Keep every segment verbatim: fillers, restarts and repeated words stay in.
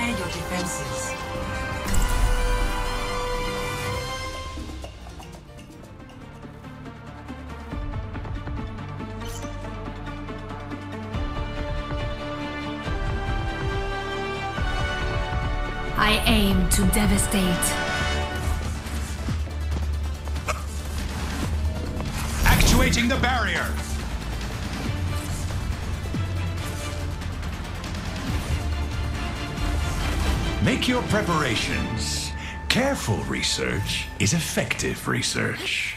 Prepare your defenses. I aim to devastate. Actuating the barrier! Make your preparations. Careful research is effective research.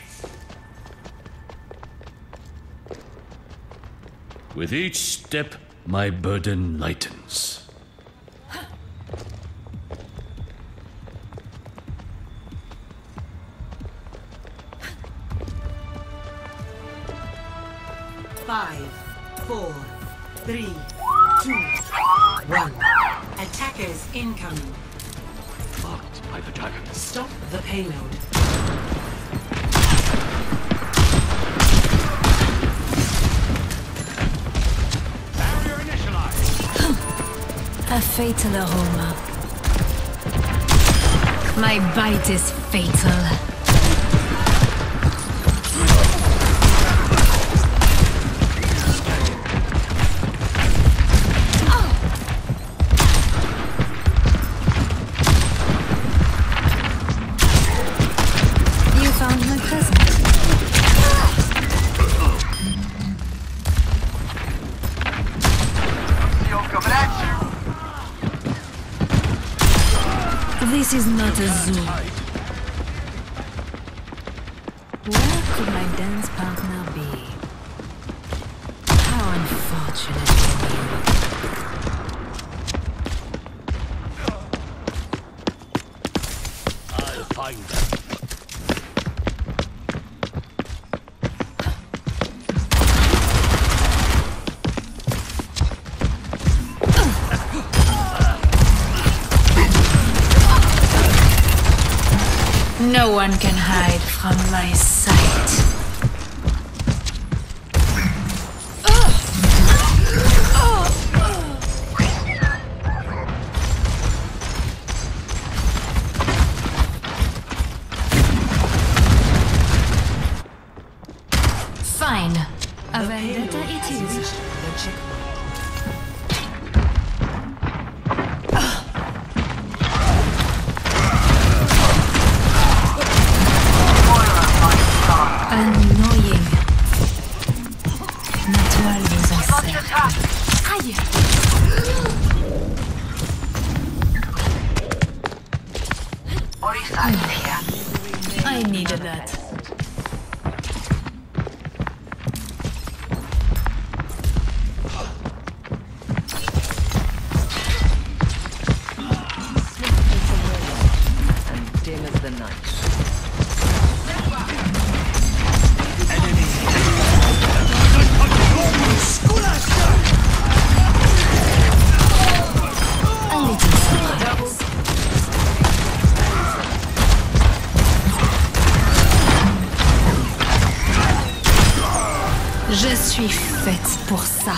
With each step, my burden lightens. Five, four, three, two, one. Attackers incoming. Marked by the dragon. Stop the payload. Barrier initialized. A fatal aroma. My bite is fatal. This is not a zoo. Where could my dance partner be? How unfortunate for you. I'll find them. No one can hide from my sight. Fine. A vendetta it is. Annoying. Ma toile nous encercle. Aïe! I needed that. And dim as the night. Je suis faite pour ça.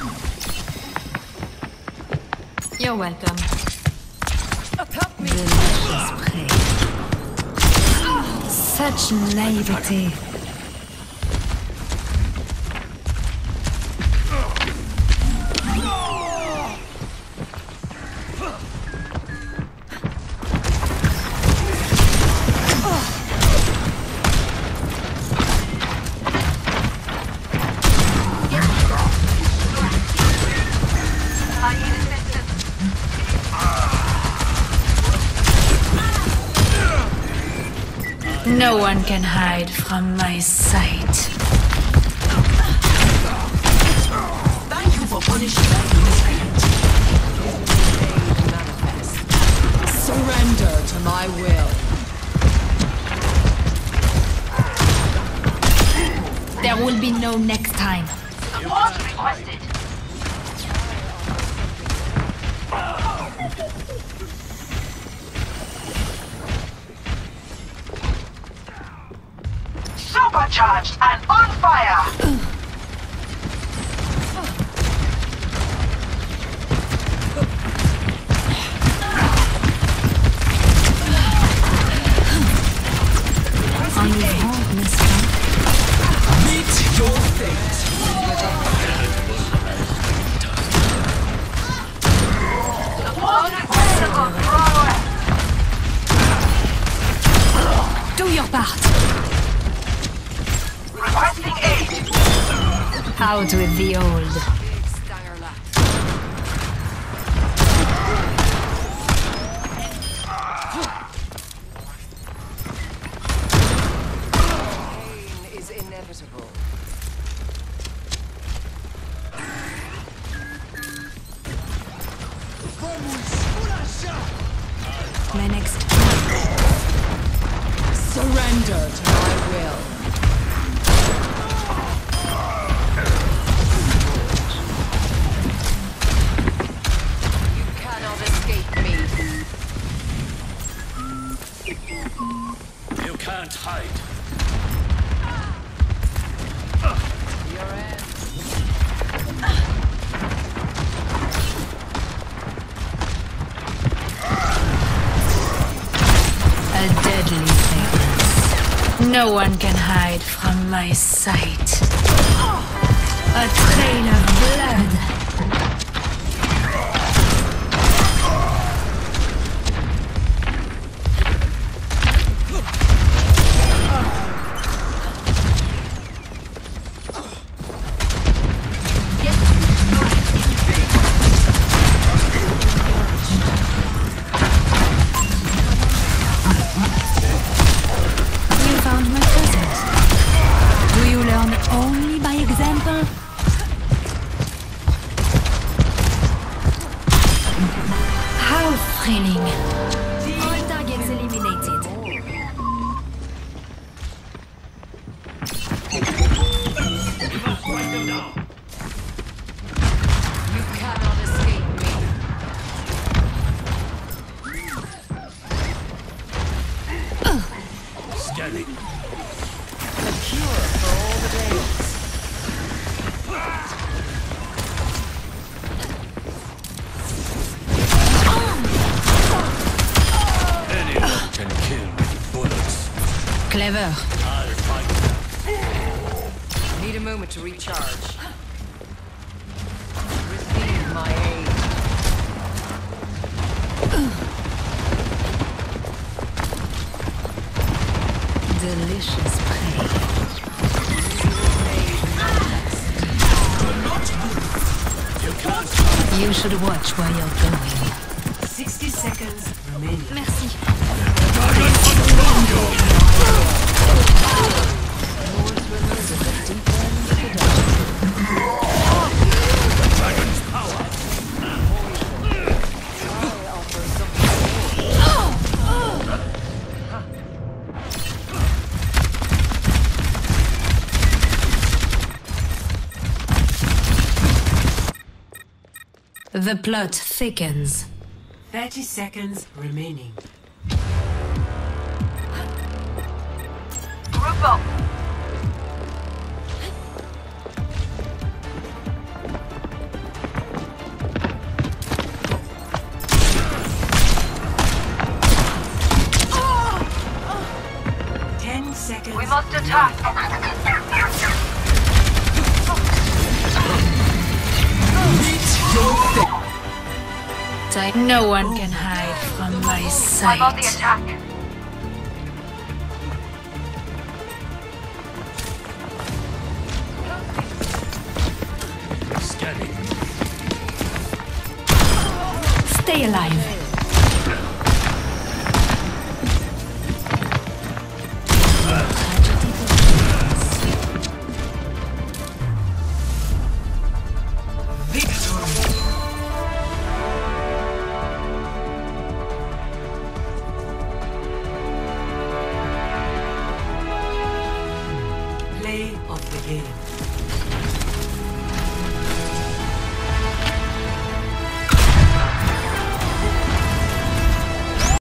You're welcome. Delicious prey. Such naivety. No one can hide from my sight. Thank you for punishing me. Surrender to my will. There will be no next time. Support requested. Supercharged and on fire! Out with the old. Pain is inevitable. My next. Surrender to my will. You cannot escape me. You can't hide. Your end. A deadly fragrance. No one can hide from my sight. A trail of blood. You found my present. Do you learn only by example? How thrilling. All targets eliminated. You cannot escape me. Scanning. The cure for all the days. Anyone can kill with bullets. Clever. I'll fight. Need a moment to recharge. Receive my aid. Delicious prey. You can't hide. You should watch where you're going. sixty seconds remaining. Merci. Dragon's power. The plot thickens. thirty seconds remaining. Group up. Ten seconds. We must attack. Tight. No one can hide from my I'm on the sight. attack. Scanning. Stay alive. Victory. Play of the game.